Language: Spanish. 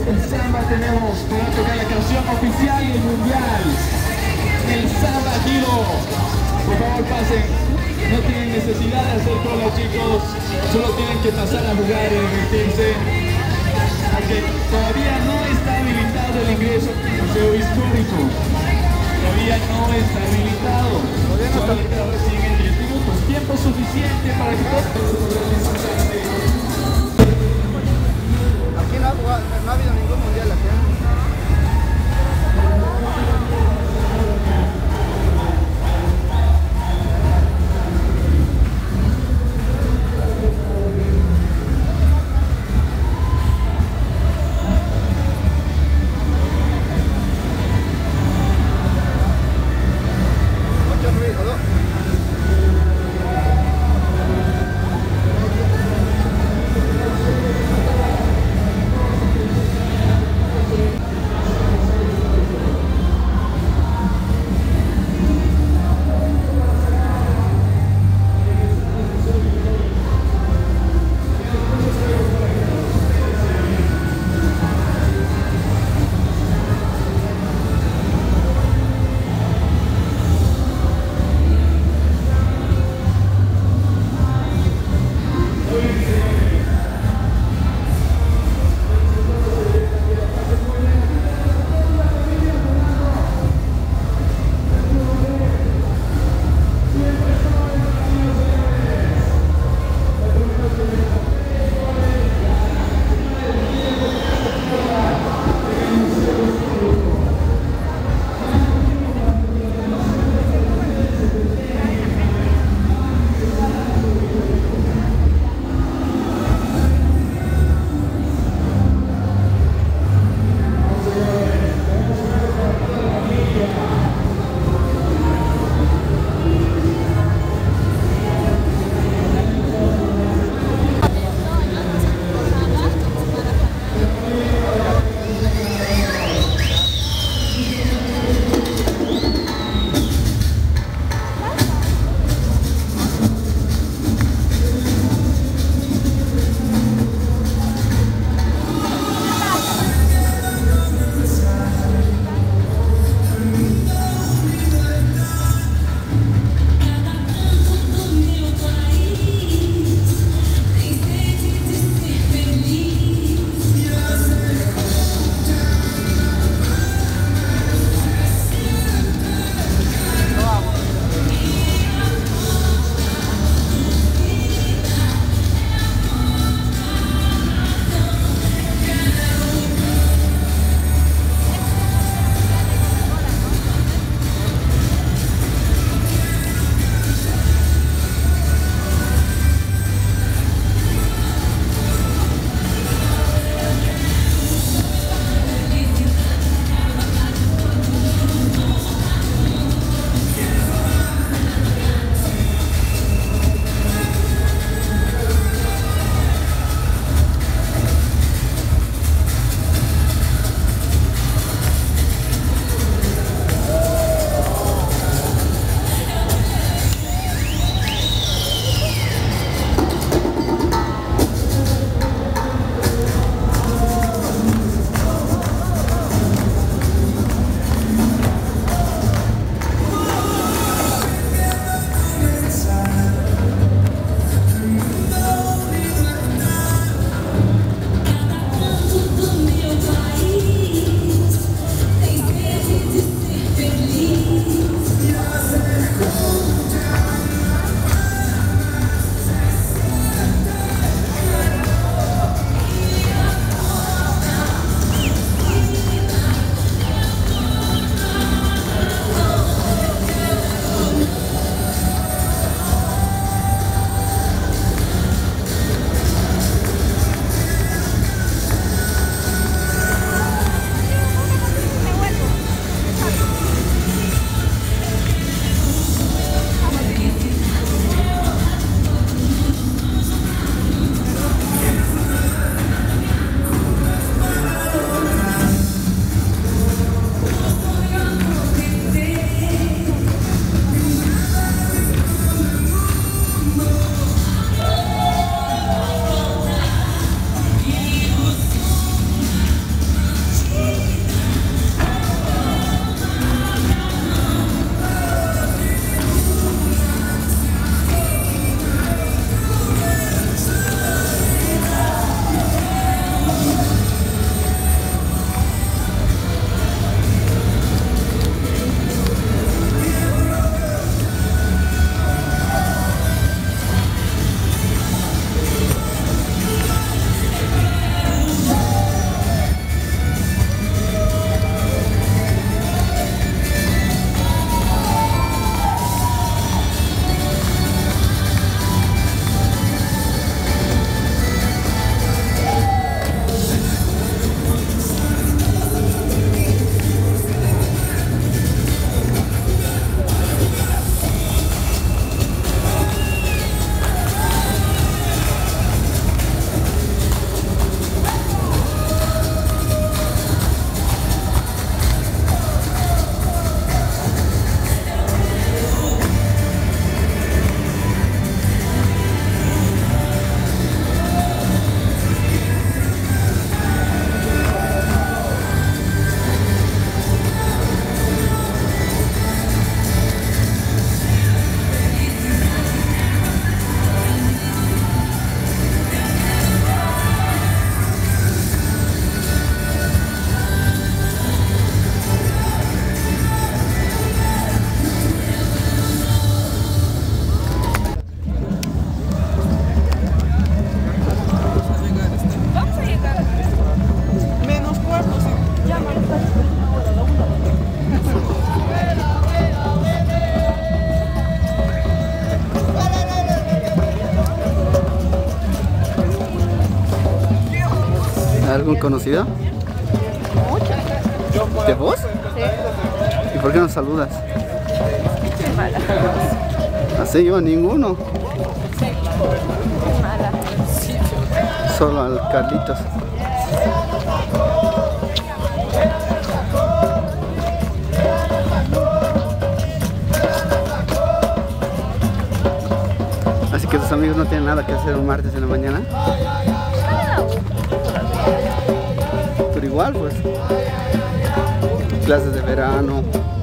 El samba tenemos, para tocar la canción oficial y el mundial. El samba giro. Por favor pasen. No tienen necesidad de hacer cola, chicos. Solo tienen que pasar a jugar y divertirse. Porque todavía no está habilitado el ingreso al Museo Histórico. Todavía no está habilitado. Solamente ahora siguen 10 minutos. Tiempo suficiente para que todos... Aquí no ha habido ningún mundial aquí. muy conocido? Mucho. ¿De vos? Sí. ¿Y por qué no saludas? Soy mala. Así yo a ninguno. Soy mala. Solo al Carlitos. Así que tus amigos no tienen nada que hacer un martes en la mañana. Pero igual pues. Clases de verano.